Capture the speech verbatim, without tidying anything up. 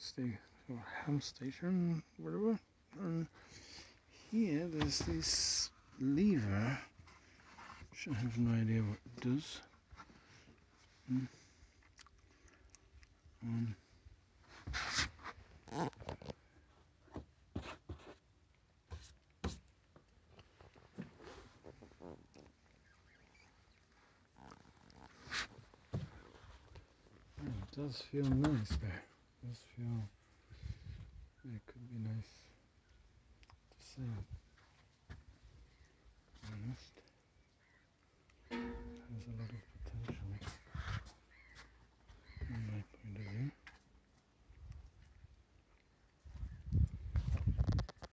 sta- or ham station, whatever. And here there's this lever, which I have no idea what it does. Mm. Um, It does feel nice there. It does feel it could be nice to say. Honest. There's a lot of